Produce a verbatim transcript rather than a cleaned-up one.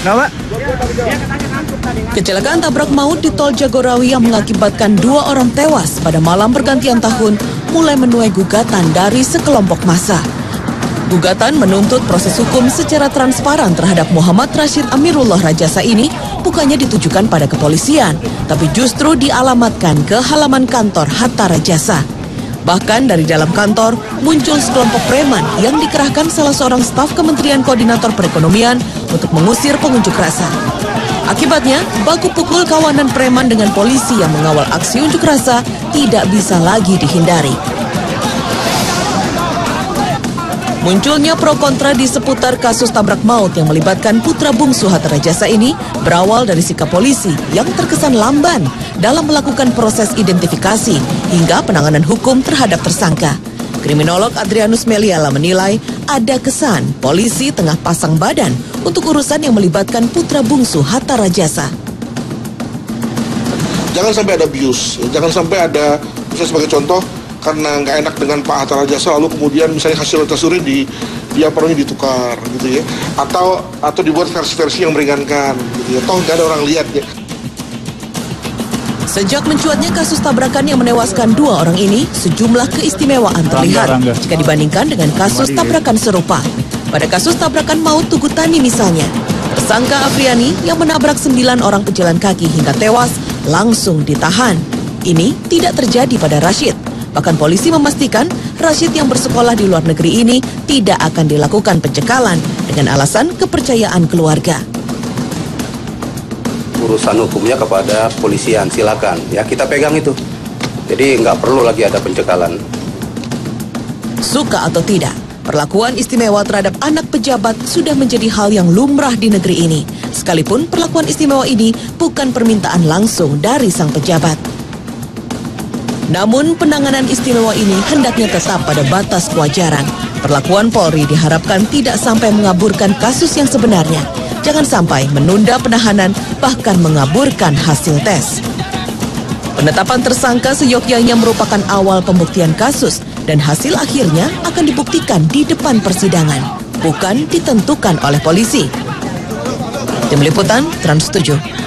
Kecelakaan tabrak maut di Tol Jagorawi yang mengakibatkan dua orang tewas pada malam pergantian tahun mulai menuai gugatan dari sekelompok massa. Gugatan menuntut proses hukum secara transparan terhadap Muhammad Rashid Amirullah Rajasa ini bukannya ditujukan pada kepolisian, tapi justru dialamatkan ke halaman kantor Hatta Rajasa. Bahkan dari dalam kantor muncul sekelompok preman yang dikerahkan salah seorang staf Kementerian Koordinator Perekonomian untuk mengusir pengunjuk rasa. Akibatnya, baku pukul kawanan preman dengan polisi yang mengawal aksi unjuk rasa tidak bisa lagi dihindari. Munculnya pro kontra di seputar kasus tabrak maut yang melibatkan putra bungsu Hatta Rajasa ini berawal dari sikap polisi yang terkesan lamban dalam melakukan proses identifikasi hingga penanganan hukum terhadap tersangka. Kriminolog Adrianus Meliala menilai ada kesan polisi tengah pasang badan untuk urusan yang melibatkan putra bungsu Hatta Rajasa. Jangan sampai ada abuse, jangan sampai ada, misalnya sebagai contoh, karena nggak enak dengan Pak Hatta Rajasa, lalu kemudian misalnya hasil tesuri di dia perlunya ditukar, gitu ya, atau atau dibuat versi-versi yang meringankan, gitu ya. Toh nggak ada orang lihat ya. Sejak mencuatnya kasus tabrakan yang menewaskan dua orang ini, sejumlah keistimewaan terlihat jika dibandingkan dengan kasus tabrakan serupa. Pada kasus tabrakan maut Tugu Tani misalnya, tersangka Afriani yang menabrak sembilan orang pejalan kaki hingga tewas langsung ditahan. Ini tidak terjadi pada Rashid. Bahkan polisi memastikan Rashid yang bersekolah di luar negeri ini tidak akan dilakukan pencekalan dengan alasan kepercayaan keluarga. Urusan hukumnya kepada polisian, silakan. Ya, kita pegang itu. Jadi nggak perlu lagi ada pencekalan. Suka atau tidak, perlakuan istimewa terhadap anak pejabat sudah menjadi hal yang lumrah di negeri ini. Sekalipun perlakuan istimewa ini bukan permintaan langsung dari sang pejabat. Namun penanganan istimewa ini hendaknya tetap pada batas kewajaran. Perlakuan Polri diharapkan tidak sampai mengaburkan kasus yang sebenarnya. Jangan sampai menunda penahanan bahkan mengaburkan hasil tes. Penetapan tersangka seyogyanya merupakan awal pembuktian kasus dan hasil akhirnya akan dibuktikan di depan persidangan, bukan ditentukan oleh polisi. Tim Liputan Trans tujuh.